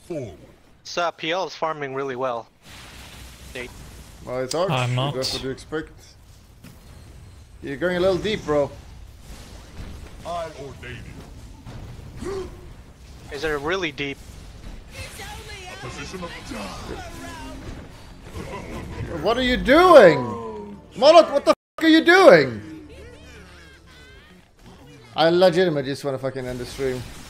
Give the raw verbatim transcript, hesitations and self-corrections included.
So P L is farming really well. They... Well, it's Arch. I'm not. That's what you expect. You're going a little deep, bro. I ordain it. Is it really deep? A position of What are you doing? Moloch, what the f are you doing? I legitimately just want to fucking end the stream.